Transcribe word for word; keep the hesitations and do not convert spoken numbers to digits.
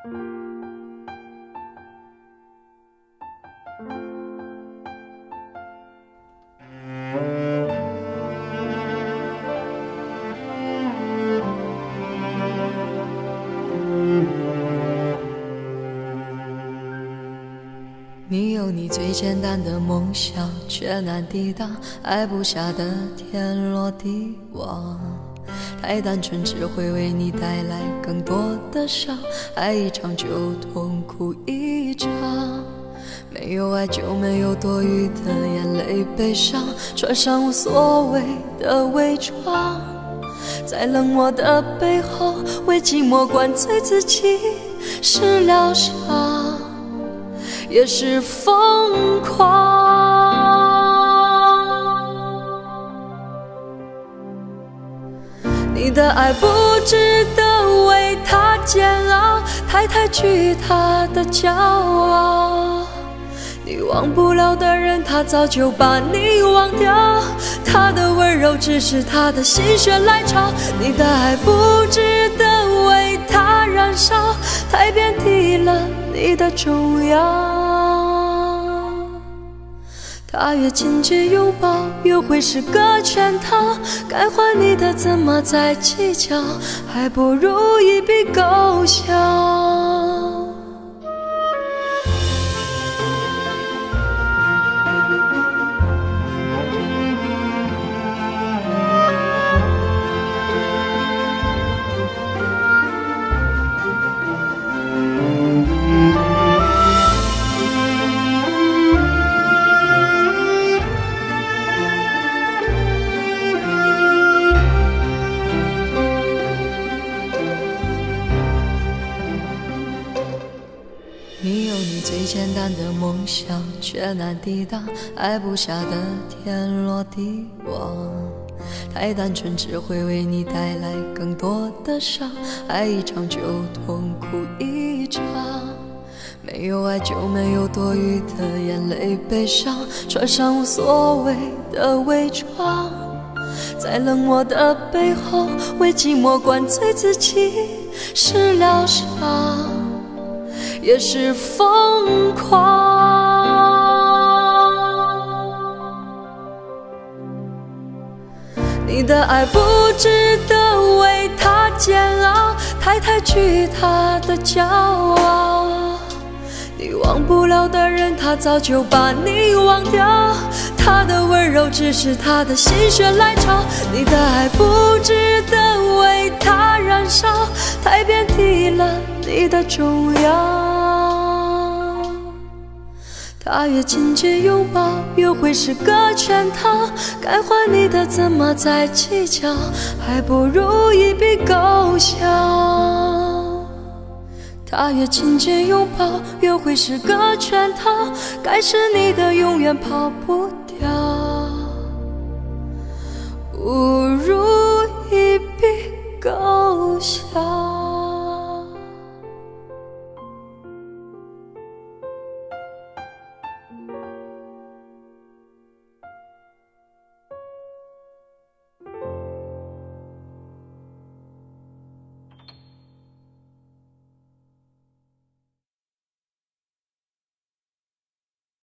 你有你最简单的梦想，却难抵挡爱不下的天罗地网。太单纯只会为你带来更多的伤，爱一场就痛苦一场。没有爱就没有多余的眼泪悲伤，穿上无所谓的伪装，在冷漠的背后为寂寞灌醉自己，是疗伤也是疯狂。你的爱不值得为他煎熬，太太去他的骄傲。你忘不了的人，他早就把你忘掉，他的温柔只是他的心血来潮。你的爱不值得为他燃烧，太遍体了你的重要。他越紧接拥抱，越会是个圈套，该还你的怎么再计较，还不如一笔勾销。你有你最简单的梦想，却难抵挡爱不下的天罗地网。太单纯只会为你带来更多的伤，爱一场就痛苦一场。没有爱就没有多余的眼泪悲伤，穿上无所谓的伪装，在冷漠的背后为寂寞灌醉自己，是疗伤也是疯狂。你的爱不值得为他煎熬，太太去他的骄傲。你忘不了的人，他早就把你忘掉，他的温柔只是他的心血来潮。你的爱不值得为他燃烧，太遍体了你的重要。他越紧接拥抱，越会是个圈套，该还你的怎么再计较，还不如一笔勾销。他越紧接拥抱，越会是个圈套，该是你的永远跑不掉，不如一笔勾销。